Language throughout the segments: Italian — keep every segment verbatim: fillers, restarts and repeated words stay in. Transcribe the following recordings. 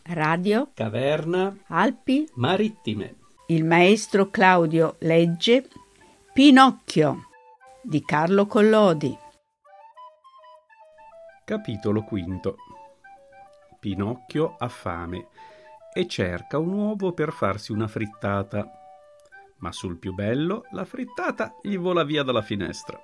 Radio Caverna Alpi Marittime. Il maestro Claudio legge Pinocchio di Carlo Collodi. Capitolo quinto. Pinocchio ha fame e cerca un uovo per farsi una frittata, ma sul più bello la frittata gli vola via dalla finestra.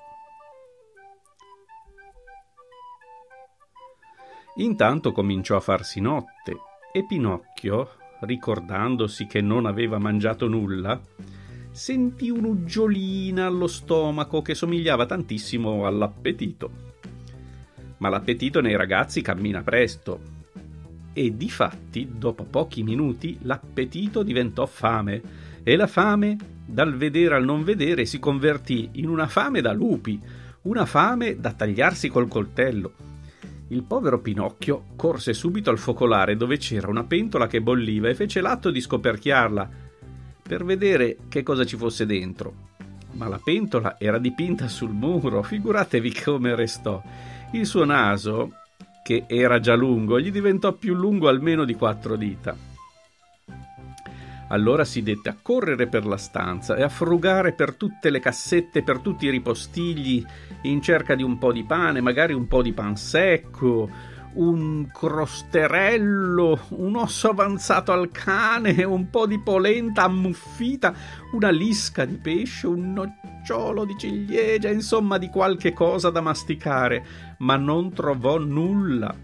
Intanto cominciò a farsi notte e Pinocchio, ricordandosi che non aveva mangiato nulla, sentì un'uggiolina allo stomaco che somigliava tantissimo all'appetito. Ma l'appetito nei ragazzi cammina presto e difatti dopo pochi minuti l'appetito diventò fame e la fame dal vedere al non vedere si convertì in una fame da lupi, una fame da tagliarsi col coltello. Il povero Pinocchio corse subito al focolare dove c'era una pentola che bolliva e fece l'atto di scoperchiarla per vedere che cosa ci fosse dentro. Ma la pentola era dipinta sul muro, figuratevi come restò. Il suo naso, che era già lungo, gli diventò più lungo almeno di quattro dita. Allora si dette a correre per la stanza e a frugare per tutte le cassette, per tutti i ripostigli, in cerca di un po' di pane, magari un po' di pan secco, un crosterello, un osso avanzato al cane, un po' di polenta ammuffita, una lisca di pesce, un nocciolo di ciliegia, insomma di qualche cosa da masticare, ma non trovò nulla.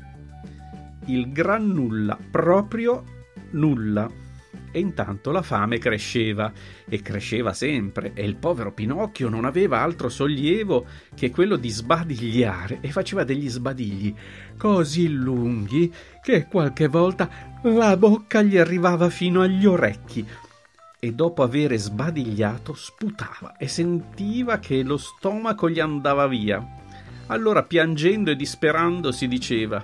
Il gran nulla, proprio nulla. E intanto la fame cresceva, e cresceva sempre, e il povero Pinocchio non aveva altro sollievo che quello di sbadigliare, e faceva degli sbadigli così lunghi che qualche volta la bocca gli arrivava fino agli orecchi, e dopo avere sbadigliato sputava e sentiva che lo stomaco gli andava via. Allora, piangendo e disperando, si diceva: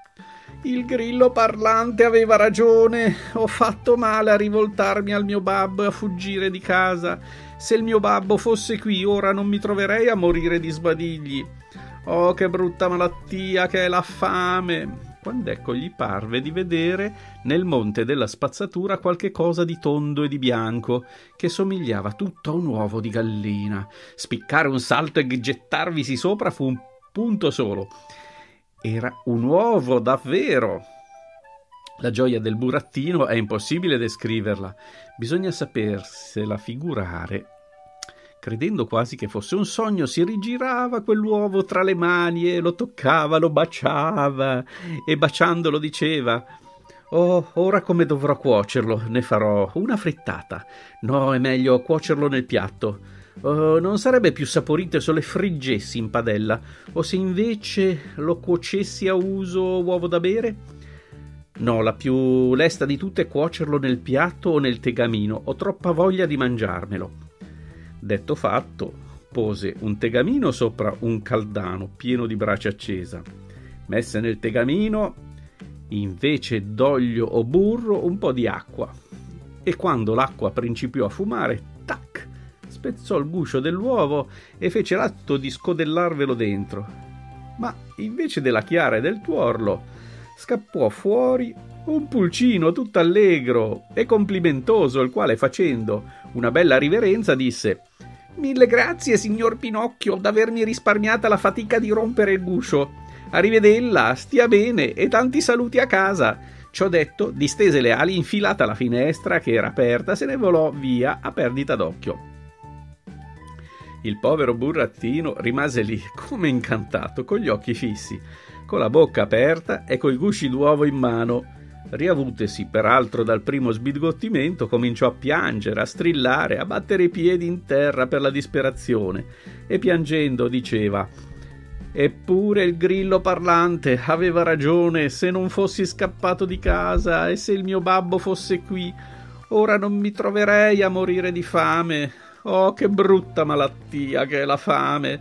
«Il grillo parlante aveva ragione, ho fatto male a rivoltarmi al mio babbo e a fuggire di casa. Se il mio babbo fosse qui, ora non mi troverei a morire di sbadigli. Oh, che brutta malattia che è la fame!» Quando ecco gli parve di vedere nel monte della spazzatura qualche cosa di tondo e di bianco, che somigliava tutto a un uovo di gallina. Spiccare un salto e gettarvisi sopra fu un punto solo. Era un uovo davvero. La gioia del burattino è impossibile descriverla, bisogna sapersela figurare. Credendo quasi che fosse un sogno, si rigirava quell'uovo tra le mani e lo toccava, lo baciava e baciandolo diceva: «Oh, ora come dovrò cuocerlo? Ne farò una frittata. No, è meglio cuocerlo nel piatto. Oh, non sarebbe più saporito se lo friggessi in padella? O se invece lo cuocessi a uso uovo da bere? No, la più lesta di tutte è cuocerlo nel piatto o nel tegamino. Ho troppa voglia di mangiarmelo». Detto fatto, pose un tegamino sopra un caldano pieno di brace accesa. Messe nel tegamino, invece d'olio o burro, un po' di acqua. E quando l'acqua principiò a fumare, tac! Spezzò il guscio dell'uovo e fece l'atto di scodellarvelo dentro. Ma invece della chiara e del tuorlo scappò fuori un pulcino tutto allegro e complimentoso, il quale, facendo una bella riverenza, disse: «Mille grazie, signor Pinocchio, d'avermi risparmiata la fatica di rompere il guscio. Arrivedella, stia bene e tanti saluti a casa». Ciò detto, distese le ali, infilata la finestra che era aperta, se ne volò via a perdita d'occhio. Il povero burattino rimase lì come incantato, con gli occhi fissi, con la bocca aperta e coi gusci d'uovo in mano. Riavutesi peraltro dal primo sbigottimento, cominciò a piangere, a strillare, a battere i piedi in terra per la disperazione, e piangendo diceva: «Eppure il grillo parlante aveva ragione, se non fossi scappato di casa e se il mio babbo fosse qui, ora non mi troverei a morire di fame. Oh, che brutta malattia che è la fame!»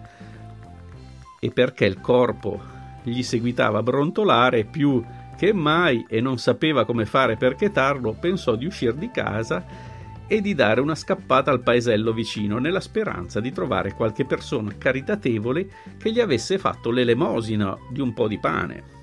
E perché il corpo gli seguitava a brontolare più che mai e non sapeva come fare per chetarlo, pensò di uscire di casa e di dare una scappata al paesello vicino, nella speranza di trovare qualche persona caritatevole che gli avesse fatto l'elemosina di un po' di pane.